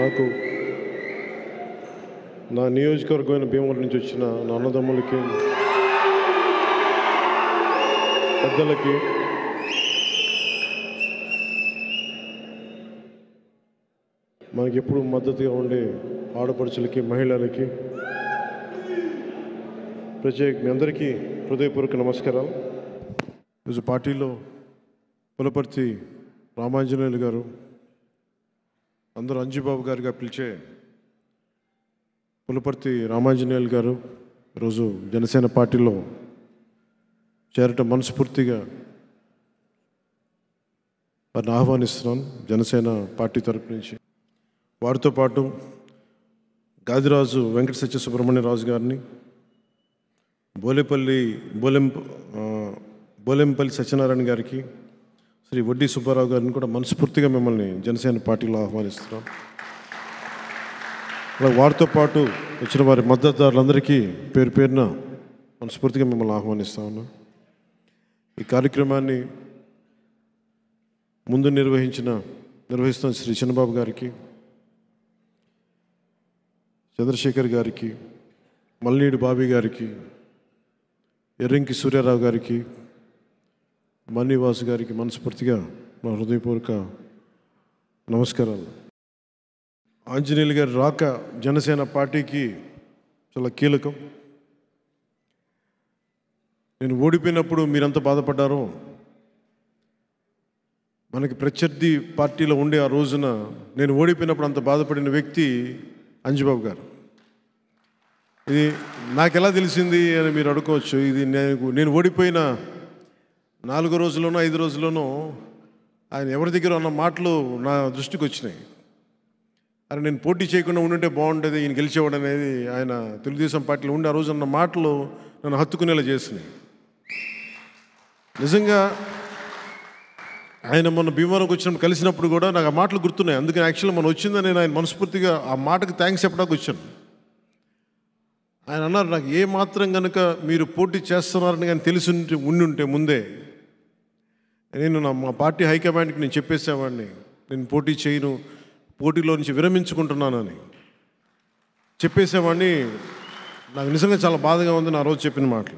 నాకు నా నియోజకవర్గమైన భీమవరం నుంచి వచ్చిన నా అన్నదమ్ములకి, పెద్దలకి, మనకి ఎప్పుడు మద్దతుగా ఉండే ఆడపడుచులకి, మహిళలకి మీ అందరికీ హృదయపూర్వక నమస్కారాలు. ఈరోజు పార్టీలో పులపర్తి రామాంజనేయులు గారు, అందరూ అంజుబాబు గారిగా పిలిచే పులపర్తి రామాంజనేయులు గారు ఈరోజు జనసేన పార్టీలో చేరటం మనస్ఫూర్తిగా వారిని ఆహ్వానిస్తున్నాను జనసేన పార్టీ తరపు నుంచి. వారితో పాటు గాదిరాజు వెంకట సత్య సుబ్రహ్మణ్యరాజు గారిని, బోలెంపల్లి సత్యనారాయణ గారికి, శ్రీ వడ్డీ సుబ్బారావు గారిని కూడా మనస్ఫూర్తిగా మిమ్మల్ని జనసేన పార్టీలో ఆహ్వానిస్తున్నాం. వారితో పాటు వచ్చిన వారి మద్దతుదారులందరికీ పేరు పేరున మనస్ఫూర్తిగా మిమ్మల్ని ఆహ్వానిస్తా ఉన్నాం. ఈ కార్యక్రమాన్ని ముందు నిర్వహిస్తున్న శ్రీ చిన్నబాబు గారికి, చంద్రశేఖర్ గారికి, మల్లీడి బాబీ గారికి, ఎర్రంకి సూర్యారావు గారికి, మణివాసు గారికి మనస్ఫూర్తిగా నా హృదయపూర్వక నమస్కారాలు. ఆంజనేయులు గారి రాక జనసేన పార్టీకి చాలా కీలకం. నేను ఓడిపోయినప్పుడు మీరంతా బాధపడ్డారో, మనకి ప్రత్యర్థి పార్టీలో ఉండే ఆ రోజున నేను ఓడిపోయినప్పుడు అంత బాధపడిన వ్యక్తి అంజుబాబు గారు. ఇది నాకు ఎలా తెలిసింది అని మీరు అనుకోవచ్చు. ఇది నేను ఓడిపోయిన 4 రోజుల్లోనో 5 రోజుల్లోనో ఆయన ఎవరి దగ్గర అన్న మాటలు నా దృష్టికి వచ్చినాయి. అని నేను పోటీ చేయకుండా ఉండుంటే బాగుండేది, ఈయన గెలిచేవాడు అనేది ఆయన తెలుగుదేశం పార్టీలో ఉండి ఆ రోజు అన్న మాటలు నన్ను హత్తుకునేలా చేసినాయి. నిజంగా ఆయన మొన్న భీమవరంకి వచ్చినప్పుడు కలిసినప్పుడు కూడా నాకు ఆ మాటలు గుర్తున్నాయి. అందుకని యాక్చువల్గా మనం వచ్చిందని నేను ఆయన మనస్ఫూర్తిగా ఆ మాటకు థ్యాంక్స్ చెప్పడానికి వచ్చాను. ఆయన అన్నారు, నాకు ఏ మాత్రం కనుక మీరు పోటీ చేస్తున్నారని కానీ తెలిసి ఉండుంటే ముందే నేను మా పార్టీ హైకమాండ్కి నేను చెప్పేసేవాడిని, నేను పోటీ చేయను, పోటీలో నుంచి విరమించుకుంటున్నానని చెప్పేసేవాడిని. నాకు నిజంగా చాలా బాధగా ఉంది నా రోజు చెప్పిన మాటలు.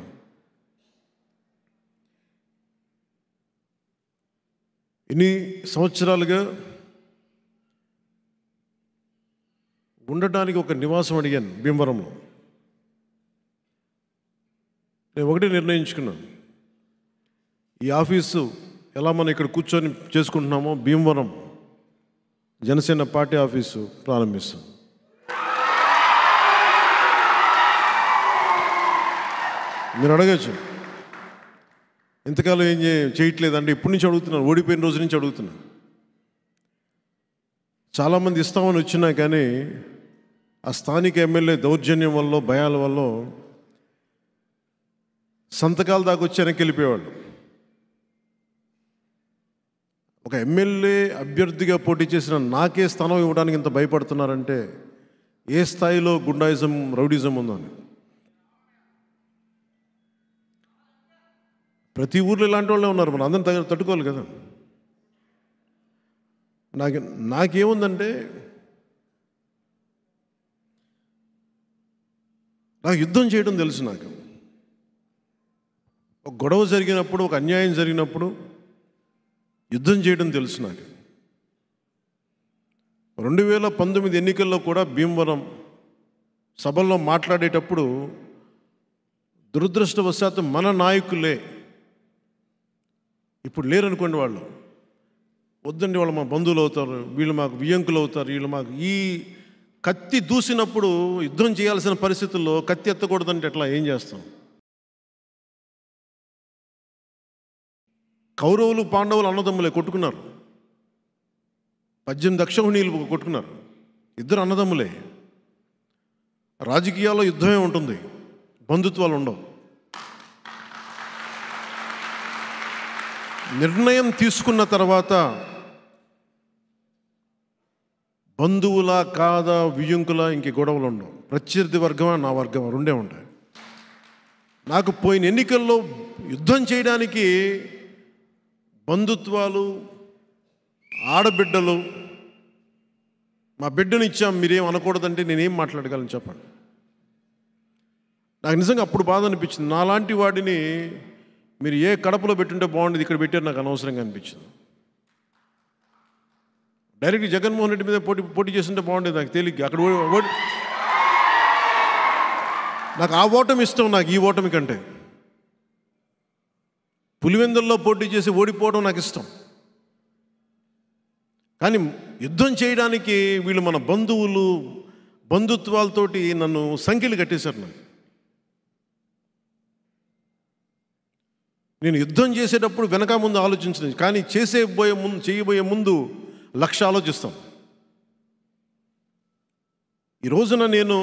ఇన్ని సంవత్సరాలుగా ఉండటానికి ఒక నివాసం అడిగాను భీమవరంలో. నేను ఒకటే నిర్ణయించుకున్నాను, ఈ ఆఫీసు ఎలా మనం ఇక్కడ కూర్చొని చేసుకుంటున్నామో భీమవరం జనసేన పార్టీ ఆఫీసు ప్రారంభిస్తాం. మీరు అడగచ్చు, ఇంతకాలం ఏం చేయట్లేదంటే ఇప్పటి నుంచి అడుగుతున్నాను, ఓడిపోయిన రోజు నుంచి అడుగుతున్నాను. చాలామంది ఇస్తామని వచ్చినా కానీ ఆ స్థానిక ఎమ్మెల్యే దౌర్జన్యం వల్ల, భయాల వల్ల సంతకాల దాకా వచ్చి వెనక్కి వెళ్ళిపోయేవాళ్ళు. ఒక ఎమ్మెల్యే అభ్యర్థిగా పోటీ చేసిన నాకే స్థానం ఇవ్వడానికి ఇంత భయపడుతున్నారంటే ఏ స్థాయిలో గుండాయిజం, రౌడీజం ఉందని. ప్రతి ఊర్లో ఇలాంటి వాళ్ళే ఉన్నారు, మనం అందరం తట్టుకోవాలి కదా. నాకేముందంటే, నాకు యుద్ధం చేయడం తెలుసు. నాకు ఒక గొడవ జరిగినప్పుడు, ఒక అన్యాయం జరిగినప్పుడు యుద్ధం చేయడం తెలుసు. నాకు 2019 ఎన్నికల్లో కూడా భీమవరం సభల్లో మాట్లాడేటప్పుడు దురదృష్టవశాత్తు మన నాయకులే, ఇప్పుడు లేరనుకోండి, వాళ్ళు వద్దండి, వాళ్ళు మా బంధువులు అవుతారు, వీళ్ళు మాకు వియ్యంకులు అవుతారు, వీళ్ళు మాకు ఈ కత్తి దూసినప్పుడు యుద్ధం చేయాల్సిన పరిస్థితుల్లో కత్తి ఎత్తకూడదంటే ఎట్లా, ఏం చేస్తాం? కౌరవులు పాండవులు అన్నదమ్ములే కొట్టుకున్నారు, 18 అక్షౌహిణీలు కొట్టుకున్నారు, ఇద్దరు అన్నదమ్ములే. రాజకీయాల్లో యుద్ధమే ఉంటుంది, బంధుత్వాలు ఉండవు. నిర్ణయం తీసుకున్న తర్వాత బంధువులా కాదా, వియ్యంకులా, ఇంక గొడవలు ఉండవు. ప్రత్యర్థి వర్గమా, నా వర్గమా, రెండే ఉంటాయి. నాకు పోయిన ఎన్నికల్లో యుద్ధం చేయడానికి బంధుత్వాలు, ఆడబిడ్డలు, మా బిడ్డను ఇచ్చాం, మీరేం అనకూడదంటే నేనేం మాట్లాడగలను చెప్పండి. నాకు నిజంగా అప్పుడు బాధ అనిపించింది. నాలాంటి వాడిని మీరు ఏ కడపలో పెట్టుంటే బాగుండేది, ఇక్కడ పెట్టారు నాకు అనవసరంగా అనిపించింది. డైరెక్ట్ జగన్మోహన్ రెడ్డి మీద పోటీ చేస్తుంటే బాగుండేది నాకు తేలిగ్గా. అక్కడ నాకు ఆ ఓటమి ఇష్టం, నాకు ఈ ఓటమి కంటే. పులివెందుల్లో పోటీ చేసి ఓడిపోవడం నాకు ఇష్టం. కానీ యుద్ధం చేయడానికి వీళ్ళు మన బంధుత్వాలతోటి నన్ను సంఖ్యలు కట్టేశారు. నేను యుద్ధం చేసేటప్పుడు వెనక ముందు ఆలోచించలేదు, కానీ చేయబోయే ముందు లక్ష ఆలోచిస్తాం. ఈ రోజున నేను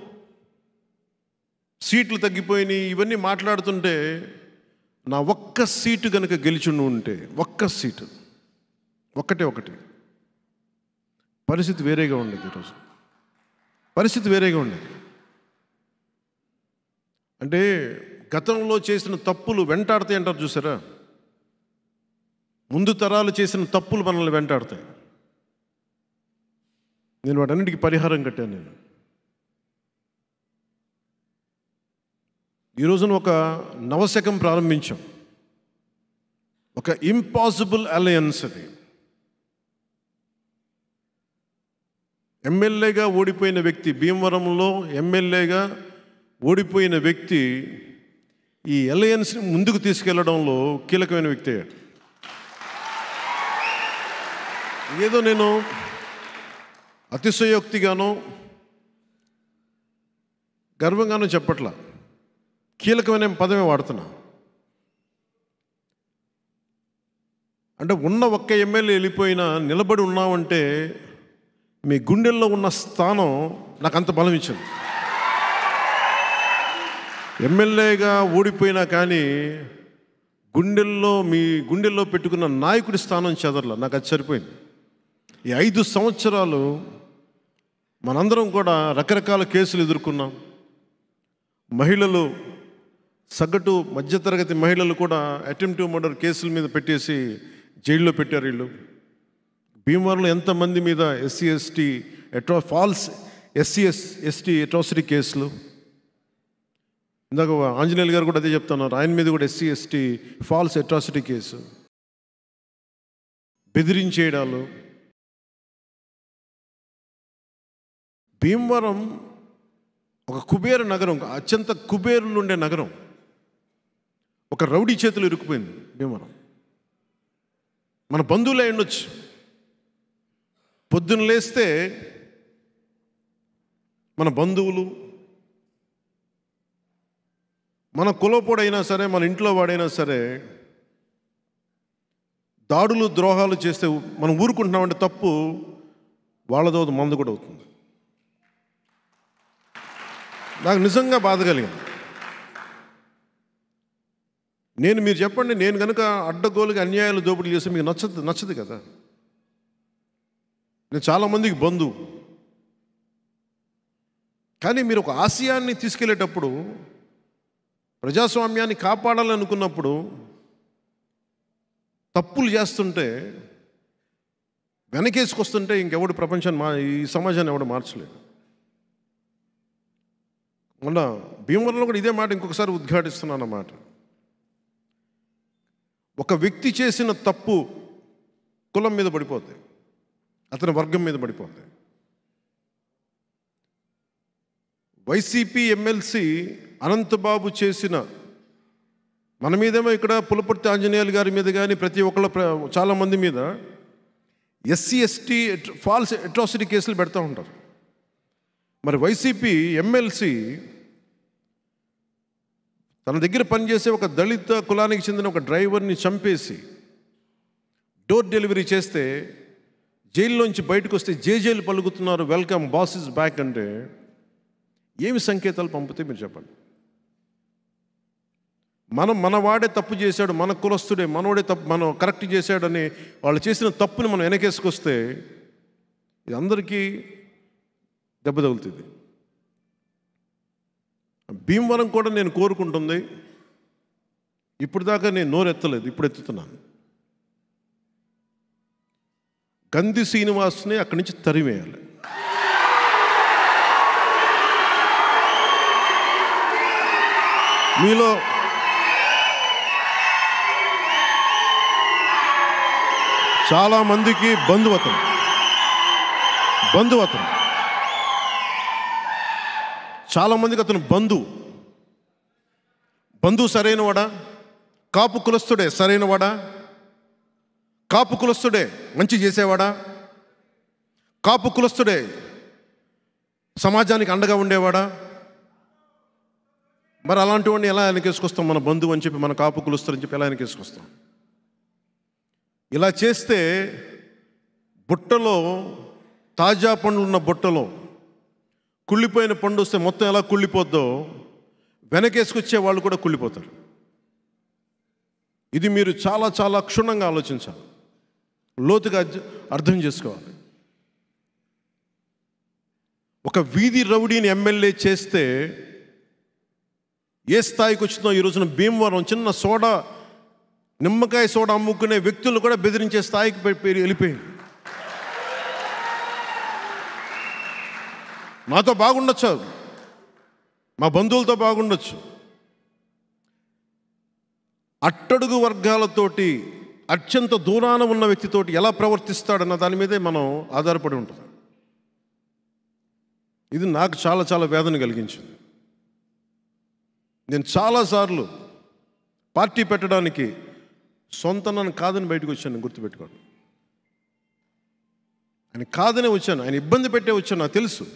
సీట్లు తగ్గిపోయినాయి ఇవన్నీ మాట్లాడుతుంటే, నా ఒక్క సీటు కనుక గెలిచి ఉంటే, ఒక్క సీటు ఒకటి పరిస్థితి వేరేగా ఉండేది. ఈరోజు పరిస్థితి వేరేగా ఉండేది. అంటే గతంలో చేసిన తప్పులు వెంటాడతాయి అంటారు చూసారా, ముందు తరాలు చేసిన తప్పులు మనల్ని వెంటాడతాయి. నేను వాటన్నిటికీ పరిహారం కట్టాను. నేను ఈ రోజున ఒక నవశకం ప్రారంభించాం, ఒక ఇంపాసిబుల్ అలయన్స్. అది ఎమ్మెల్యేగా ఓడిపోయిన వ్యక్తి, భీమవరంలో ఎమ్మెల్యేగా ఓడిపోయిన వ్యక్తి ఈ అలయన్స్ని ముందుకు తీసుకెళ్లడంలో కీలకమైన వ్యక్తి అయ్యాడు. ఏదో నేను అతిశయోక్తిగానో గర్వంగానో చెప్పట్లా, కీలకమైన పదమే వాడుతున్నా. అంటే ఉన్న ఒక్క ఎమ్మెల్యే వెళ్ళిపోయినా నిలబడి ఉన్నామంటే మీ గుండెల్లో ఉన్న స్థానం నాకు అంత బలం ఇచ్చింది. ఎమ్మెల్యేగా ఓడిపోయినా కానీ మీ గుండెల్లో పెట్టుకున్న నాయకుడి స్థానం చెదరలా, నాకు అది సరిపోయింది. ఈ 5 సంవత్సరాలు మనందరం కూడా రకరకాల కేసులు ఎదుర్కొన్నాం. మహిళలు, సగటు మధ్యతరగతి మహిళలు కూడా అటెంప్టివ్ మర్డర్ కేసుల మీద పెట్టేసి జైల్లో పెట్టారు వీళ్ళు. భీమవరంలో ఎంతమంది మీద ఫాల్స్ ఎస్సీ ఎస్టీ కేసులు. ఇందాక ఆంజనేయులు గారు కూడా అదే చెప్తున్నారు, ఆయన మీద కూడా ఎస్సీ ఫాల్స్ అట్రాసిటీ కేసు, బెదిరించేయడాలు. భీమవరం ఒక కుబేర నగరం, అత్యంత కుబేరులు ఉండే నగరం, ఒక రౌడీ చేతులు ఇరుక్కుపోయింది భీమవరం. మన బంధువులే ఉండొచ్చు, పొద్దున్న లేస్తే మన బంధువులు, మన కులపోడైనా సరే, మన ఇంట్లో వాడైనా సరే దాడులు ద్రోహాలు చేస్తే మనం ఊరుకుంటున్నామంటే తప్పు వాళ్ళదో మందు కూడా అవుతుంది. నాకు నిజంగా బాధ కలిగింది. మీరు చెప్పండి, నేను కనుక అడ్డగోలుగా అన్యాయాలు దోపిడీలు చేస్తే మీకు నచ్చదు కదా. నేను చాలామందికి బంధువు. కానీ మీరు ఒక ఆశయాన్ని తీసుకెళ్లేటప్పుడు, ప్రజాస్వామ్యాన్ని కాపాడాలనుకున్నప్పుడు తప్పులు చేస్తుంటే, వెనకేసుకొస్తుంటే ఇంకెవడు ఈ సమాజాన్ని ఎవడు మార్చలేదు. మొన్న భీమవరంలో కూడా ఇదే మాట ఇంకొకసారి ఉద్ఘాటిస్తున్నాను అన్నమాట. ఒక వ్యక్తి చేసిన తప్పు కులం మీద పడిపోద్ది, అతని వర్గం మీద పడిపోద్ది. వైసీపీ ఎమ్మెల్సీ అనంతబాబు చేసిన, మన మీదేమో ఇక్కడ పులపర్తి ఆంజనేయులు గారి మీద కానీ ప్రతి ఒక్కళ్ళ చాలామంది మీద ఎస్సీ ఎస్టీ ఫాల్స్ అట్రాసిటీ కేసులు పెడతా ఉంటారు. మరి వైసీపీ ఎమ్మెల్సీ తన దగ్గర పనిచేసే ఒక దళిత కులానికి చెందిన ఒక డ్రైవర్ని చంపేసి డోర్ డెలివరీ చేస్తే జైల్లోంచి బయటకు వస్తే జేజేలు పలుకుతున్నారు, వెల్కమ్ బాస్ ఇస్ బ్యాక్ అంటే ఏమి సంకేతాలు పంపితే మీరు చెప్పండి. మన వాడే తప్పు చేశాడు, మన కులస్తుడే, మనోడే తప్పు, మనం కరెక్ట్ చేశాడని వాళ్ళు చేసిన తప్పుని మనం వెనకేసుకొస్తే ఇది అందరికీ దెబ్బ తగులుతుంది. భీమవరం కూడా నేను కోరుకుంటుంది, ఇప్పుడు దాకా నేను నోరెత్తలేదు, ఇప్పుడు ఎత్తుతున్నాను. గంధి శ్రీనివాస్ని అక్కడి నుంచి తరిమేయాలి. మీలో చాలామందికి బంధువతం చాలామందికి అతను బంధువు సరైనవాడా? కాపు కులస్తుడే సరైనవాడా? కాపు కులస్తుడే మంచి చేసేవాడా? కాపు కులస్తుడే సమాజానికి అండగా ఉండేవాడా? మరి అలాంటి వాడిని ఎలా వెనకేసుకొస్తాం? మన బంధువు అని చెప్పి, మన కాపు కులస్తుడు అని చెప్పి ఎలా వెనకేసుకొస్తాం? ఇలా చేస్తే బుట్టలో, తాజా పండు ఉన్న బుట్టలో కుళ్ళిపోయిన పండు వస్తే మొత్తం ఎలా కుళ్ళిపోద్దో వెనకేసుకొచ్చే వాళ్ళు కూడా కుళ్ళిపోతారు. ఇది మీరు చాలా చాలా క్షుణ్ణంగా ఆలోచించాలి, లోతుగా అర్థం చేసుకోవాలి. ఒక వీధి రౌడీని ఎమ్మెల్యే చేస్తే ఏ స్థాయికి వచ్చిందో ఈ రోజున భీమవరం చిన్న నిమ్మకాయ సోడా అమ్ముకునే వ్యక్తులను కూడా బెదిరించే స్థాయికి వెళ్ళిపోయింది. మాతో బాగుండొచ్చు, మా బంధువులతో బాగుండొచ్చు, అట్టడుగు వర్గాలతోటి అత్యంత దూరాన ఉన్న వ్యక్తితోటి ఎలా ప్రవర్తిస్తాడన్న దాని మీదే మనం ఆధారపడి ఉంటుంది. ఇది నాకు చాలా చాలా వేదన కలిగించింది. నేను చాలాసార్లు పార్టీ పెట్టడానికి సొంత నన్ను కాదని బయటకు వచ్చాను, గుర్తుపెట్టుకోండి. ఆయన కాదనే వచ్చాను, ఆయన ఇబ్బంది పెట్టే వచ్చాను, నాకు తెలుసు.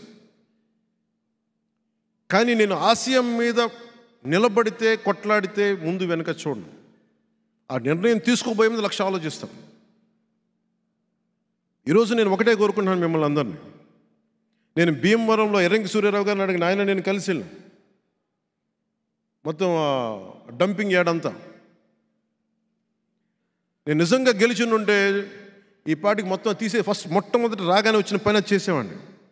కానీ నేను ఆశయం మీద నిలబడితే, కొట్లాడితే ముందు వెనక చూడను. ఆ నిర్ణయం తీసుకోబోయే ముందు లక్ష ఆలోచిస్తాను. ఈరోజు నేను ఒకటే కోరుకుంటున్నాను మిమ్మల్ని అందరినీ. నేను భీమవరంలో ఎర్రంకి సూర్యారావు గారిని అడిగిన, ఆయన నేను కలిసి వెళ్ళాను. మొత్తం డంపింగ్ యార్డ్. నేను నిజంగా గెలిచి ఉంటే ఈ పార్టీకి మొత్తం తీసే మొట్టమొదటి రాగానే వచ్చిన పని అది చేసేవాడిని.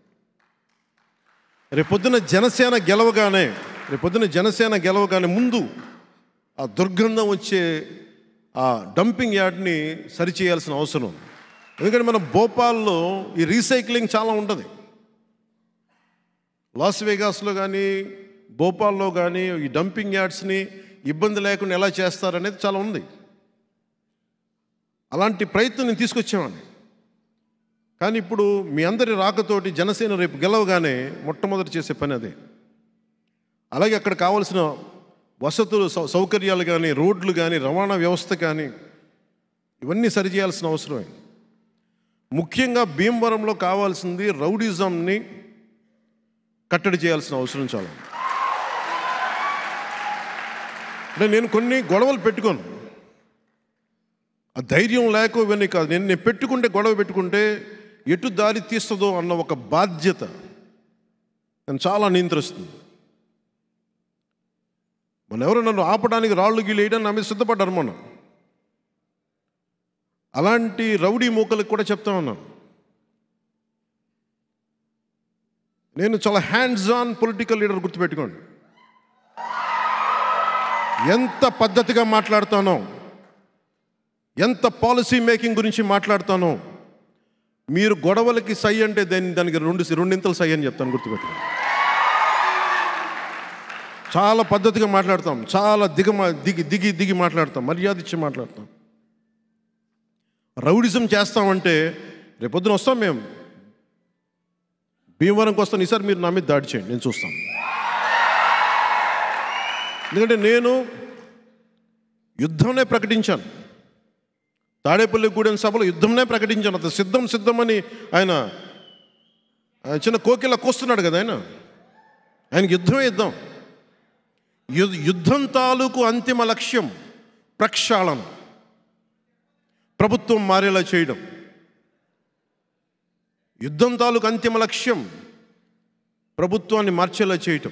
రేపొద్దున జనసేన గెలవగానే ముందు ఆ దుర్గంధం వచ్చే ఆ డంపింగ్ యార్డ్ని సరిచేయాల్సిన అవసరం ఉంది. ఎందుకంటే మన భోపాల్లో ఈ రీసైక్లింగ్ చాలా ఉంటుంది. లాస్ వేగాస్లో కానీ భోపాల్లో కానీ ఈ డంపింగ్ యార్డ్స్ని ఇబ్బంది లేకుండా ఎలా చేస్తారనేది చాలా ఉంది. అలాంటి ప్రయత్నం నేను తీసుకొచ్చేవాడిని. కానీ ఇప్పుడు మీ అందరి రాకతోటి జనసేన రేపు గెలవగానే మొట్టమొదటి చేసే పని అదే. అలాగే అక్కడ కావాల్సిన వసతులు, సౌకర్యాలు కానీ, రోడ్లు కానీ, రవాణా వ్యవస్థ కానీ ఇవన్నీ సరిచేయాల్సిన అవసరమే. ముఖ్యంగా భీమవరంలో కావాల్సింది రౌడిజంని కట్టడి చేయాల్సిన అవసరం చాలా. అంటే నేను కొన్ని గొడవలు పెట్టుకోను, ఆ ధైర్యం లేక ఇవన్నీ కాదు. నేను గొడవ పెట్టుకుంటే ఎటు దారి తీస్తుందో అన్న ఒక బాధ్యత నన్ను చాలా నియంత్రిస్తుంది. ఎవరు నన్ను ఆపడానికి రాళ్ళు గీళ్ళు వేయడానికి నా మీద సిద్ధపడ్డారు మొన్న. అలాంటి రౌడీ మూకలకు కూడా చెప్తా ఉన్నాను, నేను చాలా హ్యాండ్స్ ఆన్ పొలిటికల్ లీడర్, గుర్తుపెట్టుకోండి. ఎంత పద్ధతిగా మాట్లాడతానో, ఎంత పాలసీ మేకింగ్ గురించి మాట్లాడతానో, మీరు గొడవలకి సై అంటే దానికి రెండింతలు సై అని చెప్తాను, గుర్తుపెట్టుకోండి. చాలా పద్ధతిగా మాట్లాడతాం, చాలా దిగి మాట్లాడతాం, మర్యాద ఇచ్చి మాట్లాడతాం. రౌడిజం చేస్తామంటే రేపొద్దున వస్తాం, మేము భీమవరంకి వస్తాను, ఈసారి మీరు నా మీద దాడి చేయండి, నేను చూస్తాను. ఎందుకంటే నేను యుద్ధంనే ప్రకటించాను. తాడేపల్లిగూడెం సభలో యుద్ధంనే ప్రకటించాను. అతను సిద్ధమని ఆయన చిన్న కోకిలా కోస్తున్నాడు కదా, ఆయనకి యుద్ధం. యుద్ధం తాలూకు అంతిమ లక్ష్యం ప్రక్షాళన, ప్రభుత్వం మారేలా చేయడం. యుద్ధం తాలూకు అంతిమ లక్ష్యం ప్రభుత్వాన్ని మార్చేలా చేయటం.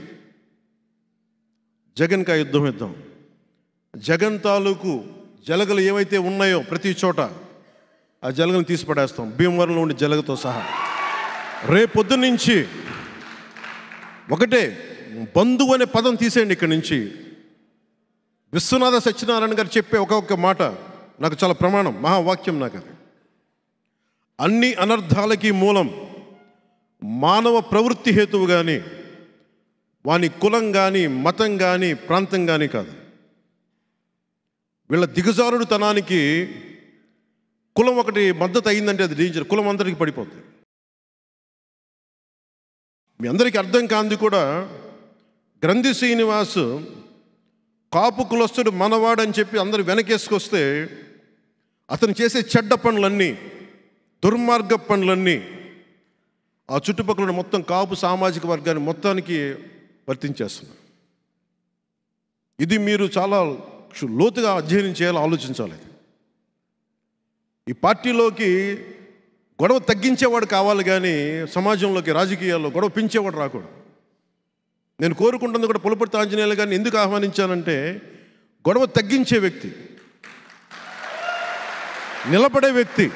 జగన్కి ఆ యుద్ధం. జగన్ తాలూకు జలగలు ఏవైతే ఉన్నాయో ప్రతి చోట ఆ జలగలను తీసి పడేస్తాం, భీమవరంలో ఉండే జలగతో సహా. రేపొద్దు నుంచి ఒకటే, బంధువు అనే పదం తీసేయండి ఇక్కడి నుంచి. విశ్వనాథ సత్యనారాయణ గారు చెప్పే ఒక్కొక్క మాట నాకు చాలా ప్రమాణం, మహావాక్యం నాకు అది. అన్ని అనర్థాలకి మూలం మానవ ప్రవృత్తి హేతువు కానీ వాని కులం కానీ, మతం కానీ, ప్రాంతం కానీ కాదు. వీళ్ళ దిగజారుడుతనానికి కులం ఒకటి మద్దతు అయిందంటే అది డేంజర్. కులం అందరికీ పడిపోతుంది. మీ అందరికీ అర్థం కాంది కూడా, గ్రంథి శ్రీనివాస్ కాపు కులస్తుడు మనవాడని చెప్పి అందరు వెనకేసుకొస్తే అతను చేసే చెడ్డ పనులన్నీ, దుర్మార్గ పనులన్నీ ఆ చుట్టుపక్కల మొత్తం కాపు సామాజిక వర్గాన్ని మొత్తానికి వర్తించేస్తున్నారు. ఇది మీరు చాలా లోతుగా అధ్యయనం చేయాలి, ఆలోచించాలి. ఈ పార్టీలోకి గొడవ తగ్గించేవాడు కావాలి కానీ సమాజంలోకి, రాజకీయాల్లో గొడవ పెంచేవాడు రాకూడదు. నేను కోరుకుంటుంది కూడా పులపర్తి ఆంజనేయులు గారిని ఎందుకు ఆహ్వానించానంటే, గొడవ తగ్గించే వ్యక్తి, నిలబడే వ్యక్తి.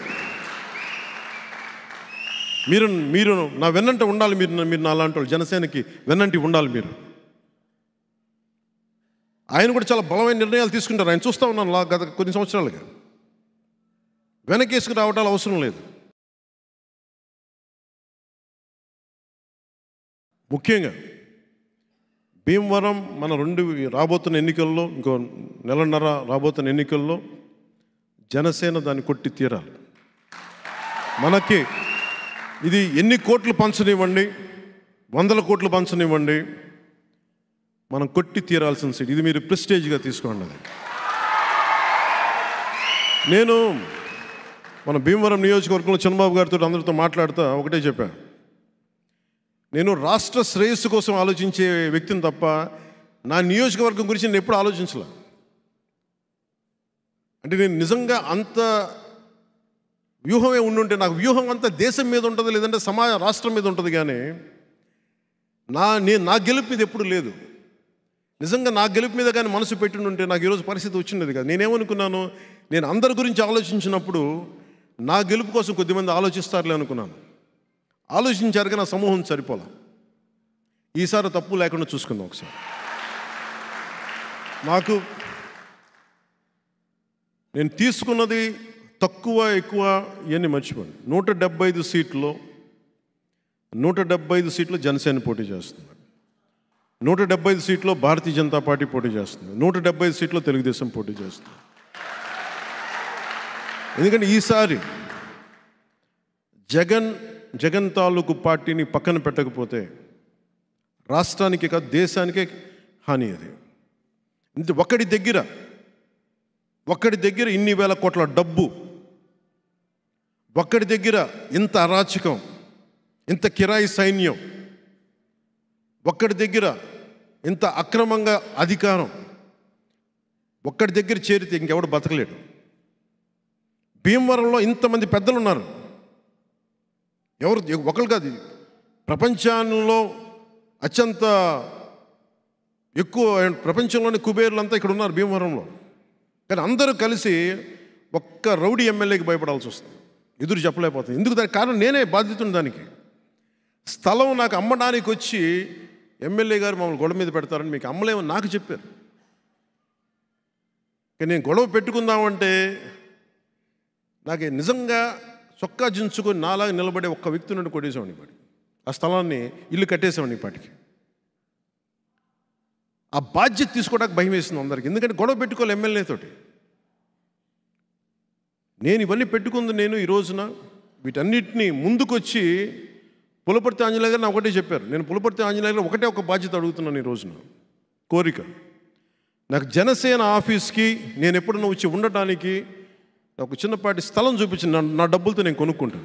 మీరు నా వెన్నంట ఉండాలి. మీరు నా అలాంటి వాళ్ళు, జనసేనకి వెన్నంటి ఉండాలి మీరు. ఆయన కూడా చాలా బలమైన నిర్ణయాలు తీసుకుంటారు. ఆయన చూస్తూ ఉన్నాను గత కొన్ని సంవత్సరాలుగా. వెనకేసుకు రావటాలు అవసరం లేదు. ముఖ్యంగా భీమవరం మన రాబోతున్న ఎన్నికల్లో, ఇంకో నెలన్నర రాబోతున్న ఎన్నికల్లో జనసేన దాన్ని కొట్టి తీరాలి. మనకి ఇది ఎన్ని కోట్లు పంచనివ్వండి, 100 కోట్లు పంచనివ్వండి, మనం కొట్టి తీరాల్సిన సీట్. ఇది మీరు ప్రెస్టేజ్గా తీసుకోండి. అది నేను మన భీమవరం నియోజకవర్గంలో చంద్రబాబు గారితో అందరితో మాట్లాడుతూ ఒకటే చెప్పాను, నేను రాష్ట్ర శ్రేయస్సు కోసం ఆలోచించే వ్యక్తిని తప్ప నా నియోజకవర్గం గురించి నేను ఎప్పుడు ఆలోచించలే. అంటే నేను నిజంగా అంత వ్యూహమే ఉండుంటే, నాకు వ్యూహం అంతా దేశం మీద ఉంటుంది, లేదంటే రాష్ట్రం మీద ఉంటుంది. కానీ నా గెలుపు మీద ఎప్పుడు లేదు. నిజంగా నా గెలుపు మీద కానీ మనసు పెట్టుంటే నాకు ఈరోజు పరిస్థితి వచ్చిండేది కాదు. నేనేమనుకున్నాను, నేను అందరి గురించి ఆలోచించినప్పుడు నా గెలుపు కోసం కొద్దిమంది ఆలోచిస్తారులే అనుకున్నాను. ఆలోచించారు కానీ నా సమూహం సరిపోలే. ఈసారి తప్పు లేకుండా చూసుకుందాం ఒకసారి. నేను తీసుకున్నది తక్కువ ఎక్కువ ఇవన్నీ మర్చిపోండి. 175 సీట్లు 175 సీట్లు జనసేన పోటీ చేస్తుంది. 175 సీట్లో భారతీయ జనతా పార్టీ పోటీ చేస్తుంది. 175 సీట్లో తెలుగుదేశం పోటీ చేస్తుంది. ఎందుకంటే ఈసారి జగన్ తాలూకు పార్టీని పక్కన పెట్టకపోతే రాష్ట్రానికి కాదు, దేశానికే హాని. అది ఒకడి దగ్గర ఇన్ని వేల కోట్ల డబ్బు, ఒక్కడి దగ్గర ఇంత అరాచకం, ఇంత కిరాయి సైన్యం, ఒక్కడి దగ్గర ఇంత అక్రమంగా అధికారం, ఒక్కడి దగ్గర చేరితే ఇంకెవడు బతకలేడు. భీమవరంలో ఇంతమంది పెద్దలు ఉన్నారు. ఒకరు కాదు, ప్రపంచంలో అత్యంత ఎక్కువ ప్రపంచంలోని కుబేరులంతా ఇక్కడ ఉన్నారు భీమవరంలో. కానీ అందరూ కలిసి ఒక్క రౌడీ ఎమ్మెల్యేకి భయపడాల్సి వస్తుంది, ఎదురు చెప్పలేకపోతుంది. ఎందుకు? దానికి కారణం నేనే బాధ్యతను. దానికి స్థలం నాకు అమ్మడానికి వచ్చి ఎమ్మెల్యే గారు మమ్మల్ని గొడవ మీద పెడతారని మీకు అమ్మలేమని నాకు చెప్పారు. కానీ నేను గొడవ పెట్టుకుందామంటే నాకు నిజంగా చొక్కా జించుకొని నాలాగా నిలబడే ఒక్క వ్యక్తి నుండి కొట్టేసేవాడిని. పాటి ఆ స్థలాన్ని ఇల్లు కట్టేసేవాడిని. పాటికి ఆ బాధ్యత తీసుకోవడానికి భయం వేసింది అందరికి. ఎందుకంటే గొడవ పెట్టుకోవాలి ఎమ్మెల్యేతోటి. నేను ఇవన్నీ పెట్టుకుంది. నేను ఈ రోజున వీటన్నిటినీ ముందుకొచ్చి పులపర్తి ఆంజనేయులు గారు ఒకటే చెప్పారు. నేను పులపర్తి ఆంజనేయులు గారు ఒక బాధ్యత అడుగుతున్నాను ఈ రోజున. కోరిక, నాకు జనసేన ఆఫీస్కి నేను ఎప్పుడన్నా వచ్చి ఉండటానికి ఒక చిన్నపాటి స్థలం చూపించి నా డబ్బులతో నేను కొనుక్కుంటాను.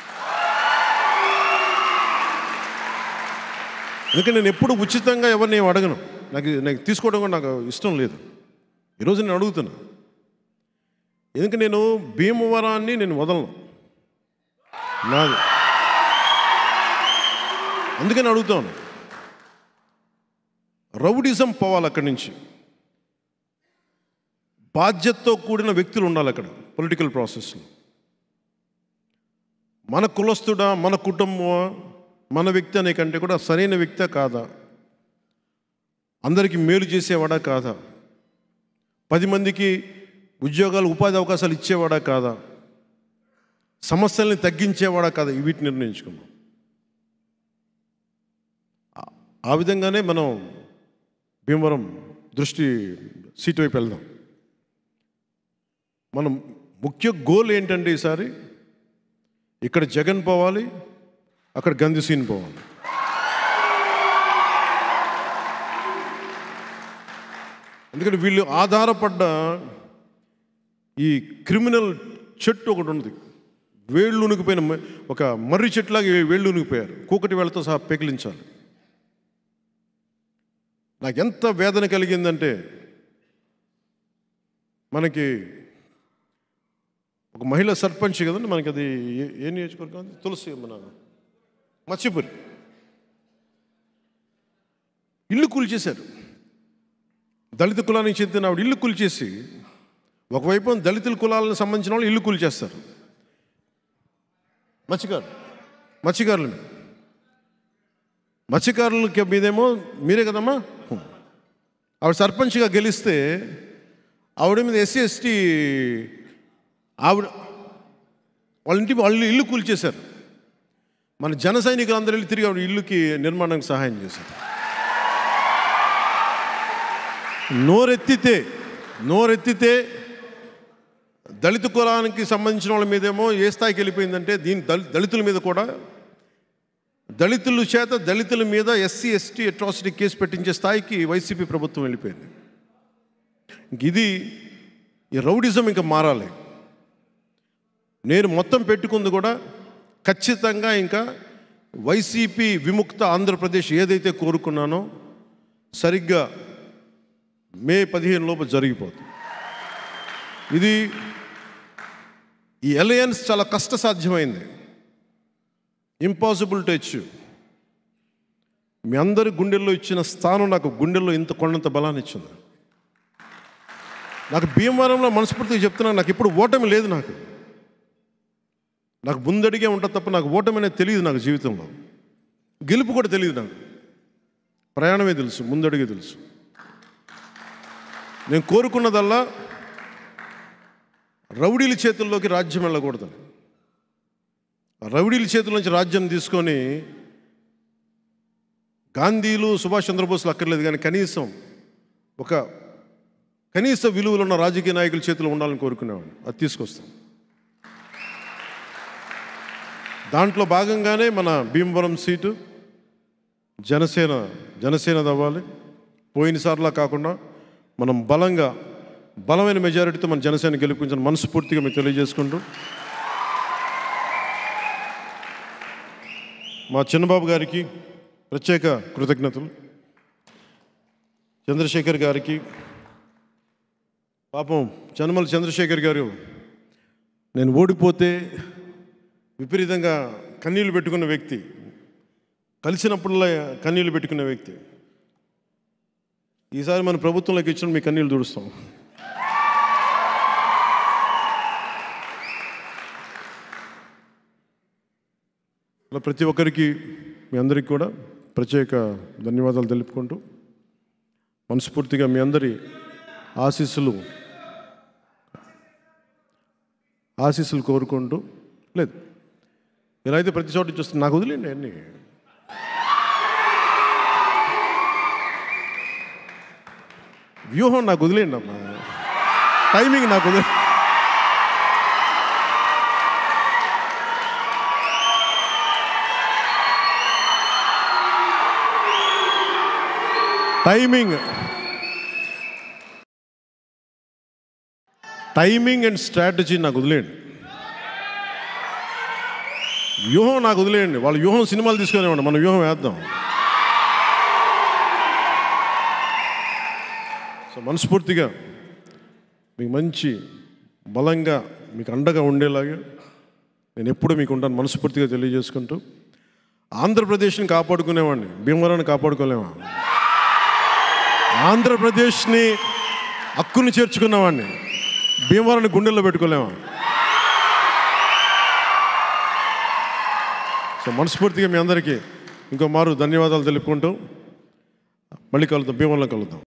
ఎందుకంటే నేను ఎప్పుడు ఉచితంగా ఎవరిని ఏం అడగను. నాకు తీసుకోవడం కూడా నాకు ఇష్టం లేదు. ఈరోజు నేను అడుగుతున్నా. ఎందుకంటే నేను భీమవరాన్ని నేను వదలను, నాది. అందుకని అడుగుతాను. రౌడిజం పోవాలి అక్కడి నుంచి. బాధ్యతతో కూడిన వ్యక్తులు ఉండాలి అక్కడ పొలిటికల్ ప్రాసెస్లో. మన కులస్తుడా, మన కుటుంబమా, మన వ్యక్తి అనే కంటే కూడా సరైన వ్యక్తే కాదా, అందరికీ మేలు చేసేవాడా కాదా, 10 మందికి ఉద్యోగాలు ఉపాధి అవకాశాలు ఇచ్చేవాడా కాదా, సమస్యల్ని తగ్గించేవాడా కాదా, వీటిని నిర్ణయించుకున్నాం. ఆ విధంగానే మనం భీమవరం దృష్టి సీటు వైపు వెళ్దాం. మనం ముఖ్య గోల్ ఏంటంటే ఈసారి ఇక్కడ జగన్ పోవాలి, అక్కడ గంధిసీన్ పోవాలి. ఎందుకంటే వీళ్ళు ఆధారపడ్డ ఈ క్రిమినల్ చెట్టు ఒకటి ఉంది. వేళ్ళు ఉనికిపోయిన ఒక మర్రి చెట్టులాగా వేళ్ళు ఉనికిపోయారు. కూకటి వేళ్ళతో సహా పెకిలించాలి. నాకు ఎంత వేదన కలిగిందంటే, మనకి ఒక మహిళా సర్పంచ్ కదండి, మనకి అది ఏ నియోజకవర్గం, తులసి మన మత్స్యపురి, ఇల్లు కూల్చేశారు. దళిత కులానికి చెందిన ఆవిడ ఇల్లు కూల్చేసి, ఒకవైపు దళితుల కులాలకు సంబంధించిన వాళ్ళు ఇల్లు కూల్చేస్తారు. మత్స్యకారులకి మీదేమో మీరే కదమ్మా. ఆవిడ సర్పంచ్గా గెలిస్తే ఆవిడ మీద ఎస్సీ ఎస్టీ ఆవిడ వాళ్ళ ఇల్లు కూల్చేశారు. మన జన సైనికులు అందరూ వెళ్ళి తిరిగి ఆవిడ ఇల్లుకి నిర్మాణానికి సహాయం చేశారు. నోరెత్తితే దళిత కులానికి సంబంధించిన వాళ్ళ మీదేమో ఏ స్థాయికి వెళ్ళిపోయిందంటే, దళితుల మీద కూడా, దళితుల మీద ఎస్సీ ఎస్టీ అట్రాసిటీ కేసు పెట్టించే స్థాయికి వైసీపీ ప్రభుత్వం వెళ్ళిపోయింది. ఈ రౌడిజం ఇంకా మారాలి. నేను మొత్తం పెట్టుకుంది కూడా ఖచ్చితంగా ఇంకా వైసీపీ విముక్త ఆంధ్రప్రదేశ్ ఏదైతే కోరుకున్నానో సరిగ్గా మే 15 లోపు జరిగిపోతుంది. ఈ అలయన్స్ చాలా కష్టసాధ్యమైంది, ఇంపాసిబుల్ టు అచీవ్. మీ అందరి గుండెల్లో ఇచ్చిన స్థానం నాకు గుండెల్లో ఇంత కొండంత బలాన్ని ఇచ్చింది. నాకు భీమవరంలో మనస్ఫూర్తిగా చెప్తున్నాను, నాకు ఇప్పుడు ఓటమి లేదు. నాకు ముందడిగే ఉంటుంది తప్ప నాకు ఓటమి అనేది తెలియదు. నాకు జీవితంలో గెలుపు కూడా తెలియదు. నాకు ప్రయాణమే తెలుసు, ముందడిగే తెలుసు. నేను కోరుకున్నదల్లా రౌడీల చేతుల్లోకి రాజ్యం వెళ్ళకూడదని. రౌడీల చేతుల నుంచి రాజ్యం తీసుకొని గాంధీలు సుభాష్ చంద్రబోస్లు అక్కర్లేదు, కానీ కనీస విలువలు ఉన్న రాజకీయ నాయకుల చేతిలో ఉండాలని కోరుకునేవాడిని. అది తీసుకొస్తాం. దాంట్లో భాగంగానే మన భీమవరం సీటు జనసేన అవ్వాలి. పోయినసార్లా కాకుండా మనం బలమైన మెజారిటీతో మన జనసేన గెలుపుకుంటాను మనస్ఫూర్తిగా మీకు తెలియజేసుకుంటూ, మా చిన్నబాబు గారికి ప్రత్యేక కృతజ్ఞతలు. చంద్రశేఖర్ గారికి, పాపం చనమల చంద్రశేఖర్ గారు నేను ఓడిపోతే విపరీతంగా కన్నీళ్లు పెట్టుకున్న వ్యక్తి, కలిసినప్పుడల్లా కన్నీళ్లు పెట్టుకునే వ్యక్తి. ఈసారి మన ప్రభుత్వంలోకి ఇచ్చిన మీ కన్నీళ్ళు తుడుస్తాం. అలా ప్రతి ఒక్కరికి, మీ అందరికీ కూడా ప్రత్యేక ధన్యవాదాలు తెలుపుకుంటూ, మనస్ఫూర్తిగా మీ అందరి ఆశీస్సులు కోరుకుంటూ, లేదు ఇలా అయితే ప్రతి చోట చూస్తుంది. నాకు వదిలేండి అన్నీ. వ్యూహం నాకు వదిలేండి అమ్మా, టైమింగ్ నాకు వదిలే. టైమింగ్ అండ్ స్ట్రాటజీ నాకు వదిలేయండి. వ్యూహం నాకు వదిలేయండి. వాళ్ళ వ్యూహం సినిమాలు తీసుకునేవాడి, మన వ్యూహం వేద్దాం. సో మనస్ఫూర్తిగా మీకు మంచి బలంగా మీకు అండగా ఉండేలాగా నేను ఎప్పుడూ మీకు ఉంటాను మనస్ఫూర్తిగా తెలియజేసుకుంటూ, ఆంధ్రప్రదేశ్ని కాపాడుకునేవాడిని, భీమవరాన్ని కాపాడుకోలేమా? ఆంధ్రప్రదేశ్ని హక్కుని చేర్చుకున్నవాడిని, భీమవరాన్ని గుండెల్లో పెట్టుకోలేమా? సో మనస్ఫూర్తిగా మీ అందరికీ ఇంకో మారు ధన్యవాదాలు తెలుపుకుంటూ మళ్ళీ కలుద్దాం, భీమవరంలో కలుద్దాం.